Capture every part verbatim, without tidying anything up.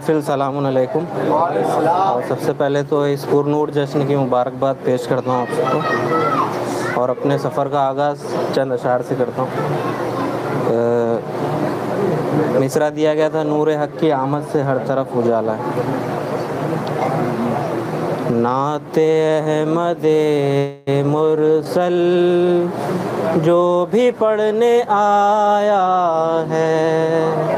महफिल सलामुन अलैकुम। और सबसे पहले तो इस पुरनूर जश्न की मुबारकबाद पेश करता हूँ आप सबको और अपने सफ़र का आगाज़ चंद अशार से करता हूँ। मिसरा दिया गया था, नूर हक़ की आमद से हर तरफ उजाला है। नाते अहमदे मुरसल जो भी पढ़ने आया है,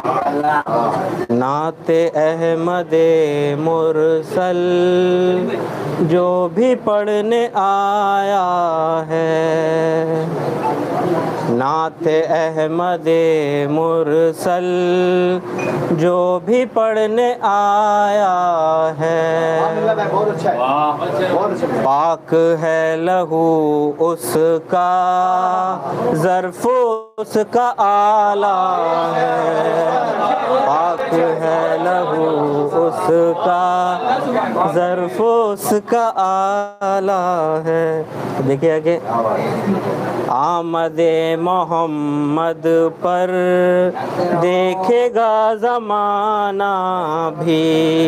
नाते अहमदे मुरसल जो भी पढ़ने आया है, नाते अहमदे मुरसल जो भी पढ़ने आया है, पाक है लहू उसका, ज़र्फ़ उसका आला है, पाक है लहू उसका, ज़र्फ़ उसका आला है। देखिए आगे, आमदे मोहम्मद पर देखेगा ज़माना भी,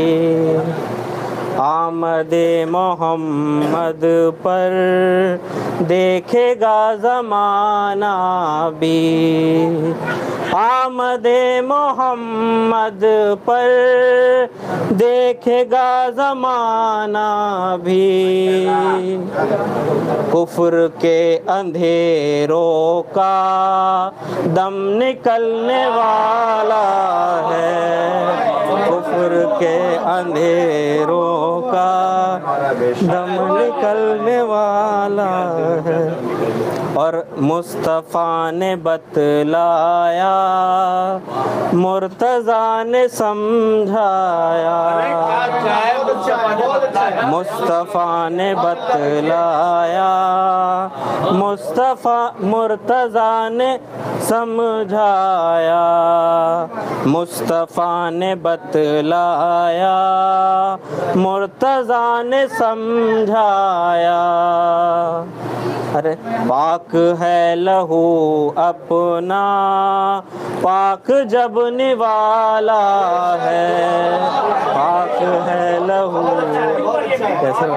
आमदे मोहम्मद पर देखेगा ज़माना भी, आमदे मोहम्मद पर देखेगा ज़माना भी, कुफ्र के अंधेरों का दम निकलने वाला है, कुफ्र के अंधेरों का दम निकलने वाला है। और मुस्तफ़ा ने बतलाया, मुर्तज़ा ने समझाया, मुस्तफ़ा ने बतलाया, मुस्तफ़ा मुर्तज़ा ने समझाया, मुस्तफ़ा ने बतलाया, मुर्तज़ा ने समझाया। अरे पाक है लहू अपना, पाक जब निवाला है, पाक है लहू, कैसे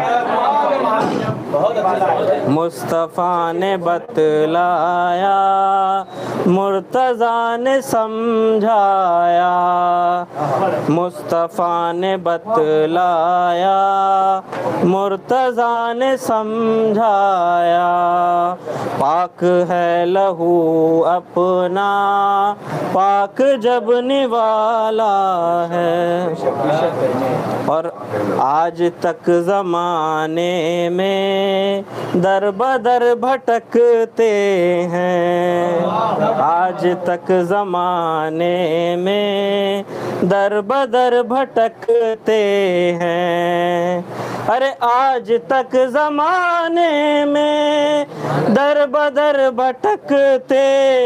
मुस्तफ़ा ने बतलाया, मुर्तज़ा ने समझाया, मुस्तफ़ा ने बतलाया, मुर्तज़ा ने समझाया, पाक है लहू अपना, पाक जब निवाला है। और आज तक ज़माने में दर बदर भटकते हैं, आज तक ज़माने में दर बदर भटकते हैं, अरे आज तक ज़माने में दर बदर भटकते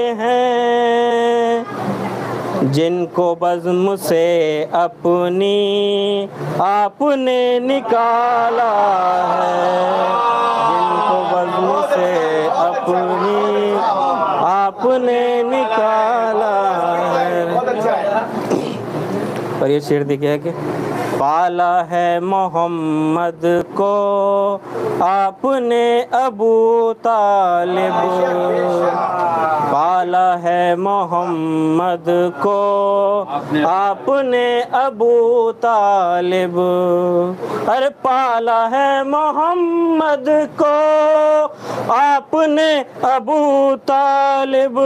हैं, जिनको बज़्म से अपनी आपने निकाला है, जिनको बज़्म से अपनी आपने निकाला है। और ये शेर देखिए है कि पाला है मोहम्मद को आपने अबू तालिब, पाला है मोहम्मद को आपने अबू तालिब, अरे पाला है मोहम्मद को आपने अबू तालिब,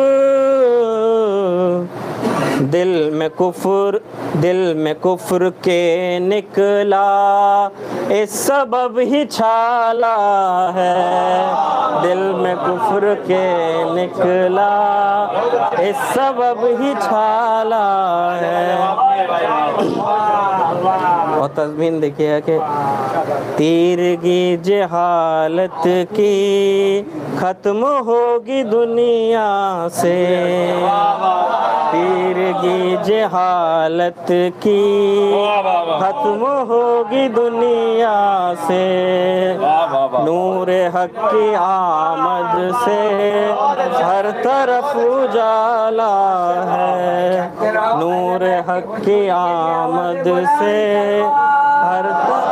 दिल में कुफ्र दिल में कुफ्र के निकला इस सबब ही छाला है, दिल में कुफ्र के निकला इस सबब ही छाला है। और तज़मीन देखिए है कि तीरगी जहालत की खत्म होगी दुनिया से, तीरगी जहालत की खत्म होगी दुनिया से, नूर हक की आमद से हर तरफ उजाला है, नूर हक की आमद से हर तरफ।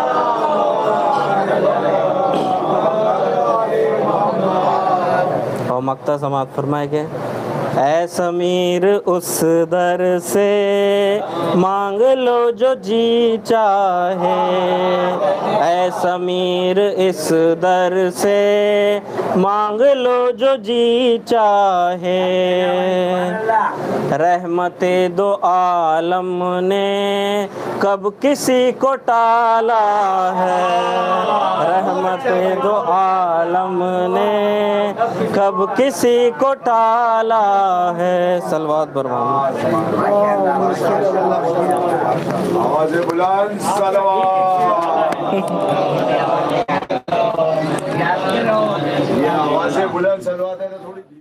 और मक्ता समाप्त फरमाए के ऐ समीर उस दर से मांग लो जो जी चाहे, ऐ समीर इस दर से मांग लो जो जी चाहे, रहमते दो आलम ने कब किसी को टाला है, रहमते दो आलम ने कब किसी को टाला है। सलवात बरमान आवाज़े बुलंद सलवात, ये आवाज़े बुलंद सलवात है तो थोड़ी